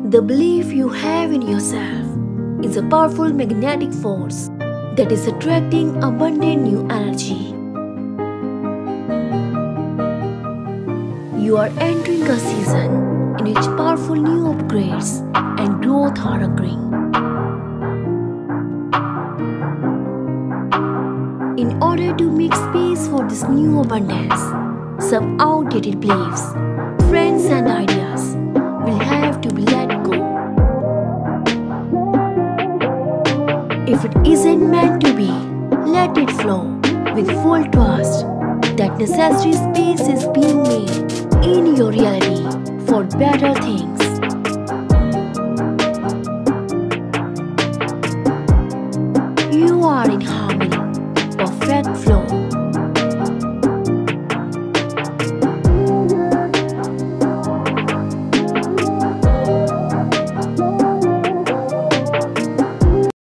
The belief you have in yourself is a powerful magnetic force that is attracting abundant new energy. You are entering a season in which powerful new upgrades and growth are occurring. In order to make space for this new abundance, some outdated beliefs, friends and ideas will have to be let go. If it isn't meant to be, let it flow with full trust that necessary space is being made in your reality for better things.